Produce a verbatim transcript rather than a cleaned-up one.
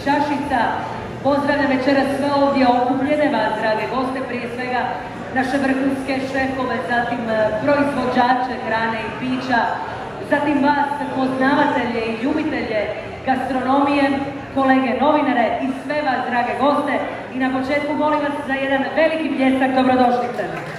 čašica. Pozdravljam večeras sve ovdje okupljene vas, drage goste, prije svega naše vrhunske šefove, zatim proizvođače hrane i pića, zatim vas poznavatelje i ljubitelje gastronomije, kolege novinare i sve vas, drage goste. I na početku molim vas za jedan veliki pljesak dobrodošlice.